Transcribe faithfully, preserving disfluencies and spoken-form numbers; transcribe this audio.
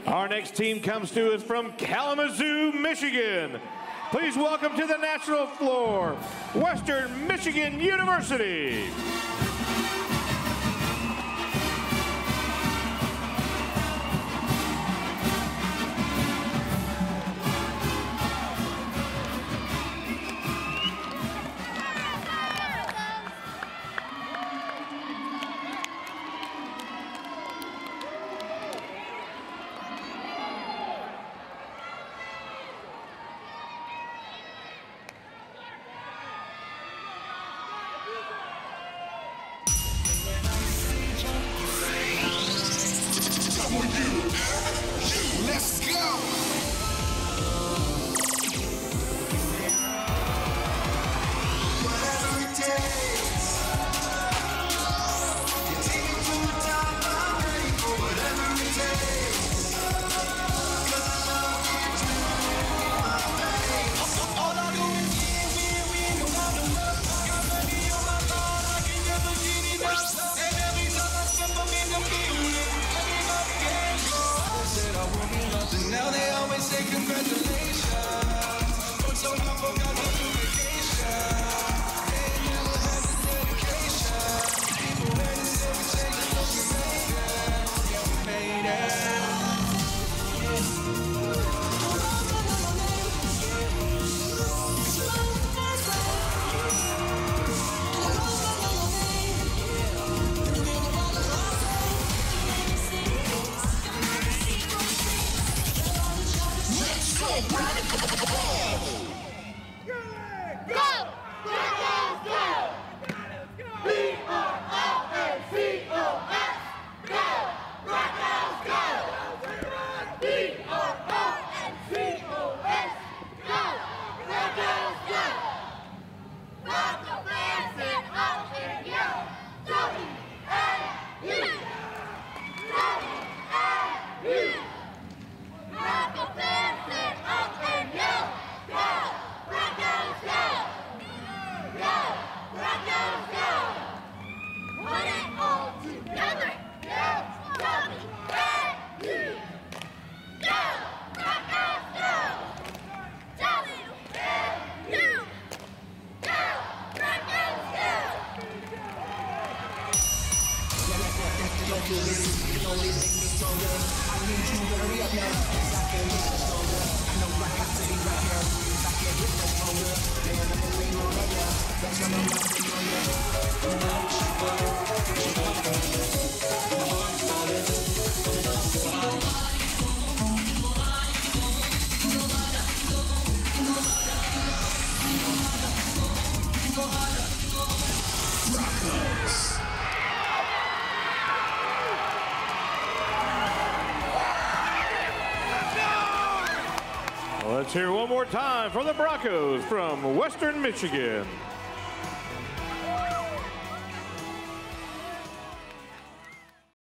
Our next team comes to us from Kalamazoo, Michigan. Please welcome to the national floor, Western Michigan University. Let's go! Whatever it takes. You take me to the top, I'm ready for whatever it takes. 'Cause I love you too, my face. All I do is win, win, win, no matter what. Got money on my mind, I can never get enough. And every time I step up in the building, everybody gets lost. Said I won't be loved, and now they always say congratulations. But so I forgot to do vacation. They never had the dedication. People had to say we changed it, don't you make it? Yeah, we made it. Let's hear one more time for the Broncos from Western Michigan.